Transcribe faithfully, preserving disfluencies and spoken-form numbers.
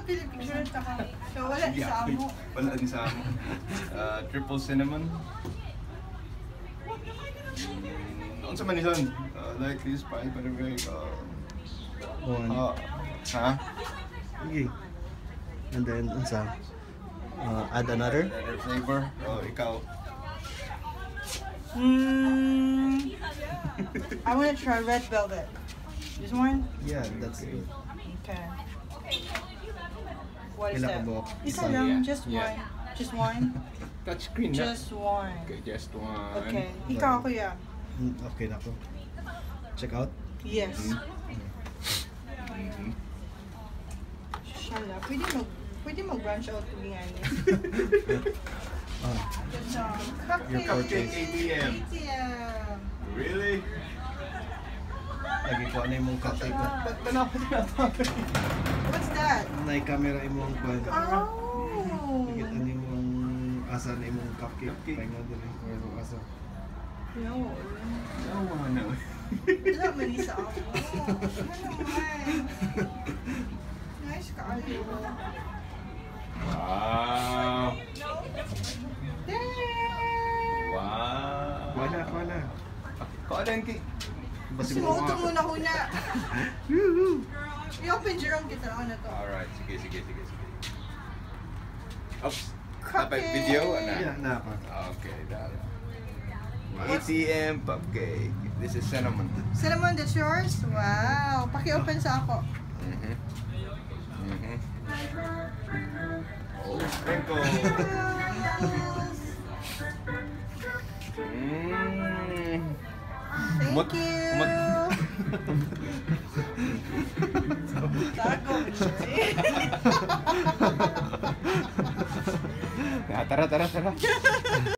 Philippine tsaka so wala sa amo. Wala din sa amo. Uh, triple cinnamon. Mm, unsa man ni son? Uh, like this pie pero very uh, One. uh, ha? Okay. And then, unsa? Uh, add another? Another flavor. Oh, ikaw. Mm, I want to try red velvet. This one? Yeah, that's it. Okay. What is Kailan that? ka ba? Isa Isa. lang, Yeah. just Yeah. one. Just one? Touchscreen na. Just one. Okay, just one. Okay. Ikaw, kuya. Mm, okay na ako. Check out. Yes. Mm-hmm. Shala, pwede mag pwede mag-branch out to behind it. Ah, Just um, Your cupcake. Cupcake A T M. A T M. Really? lagi ko ano yung cupcake na. Tanaw pa tinaw. What's that? Nay camera imong kuan. Oh. Lagi ano yung asa na imong cupcake. Cupcake. Paingon din yung asa. No. No, no. Wala man isa ako. Ano man? Nice ka, Ali. Wow. Damn! Wow. Kuha na, kuha na. Kuha na kay. Basi mo Sinuto mga. muna ko na. I-open Jerome kita ako na to. Alright, sige, sige, sige, sige. Oops. Cupcake. Dapat video? Ano? Yeah, na pa. Okay, dala. A T M cupcake. This is cinnamon. Cinnamon, that's yours? Wow. Paki-open sa ako. Mhm. Mhm. Oh, sprinkle. Mmm. Thank Umot- you. umot- Tago. Ah, tara, tara, tara.